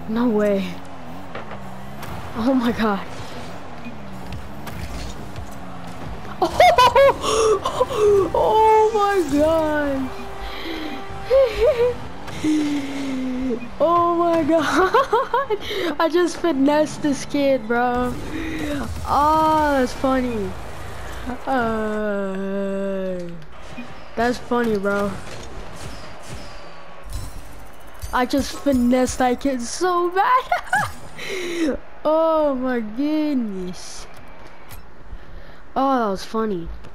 No way. Oh my god. Oh, oh my god. Oh my god. I just finessed this kid, bro. Oh, that's funny. That's funny, bro. I just finessed that kid so bad. Oh my goodness. Oh, that was funny.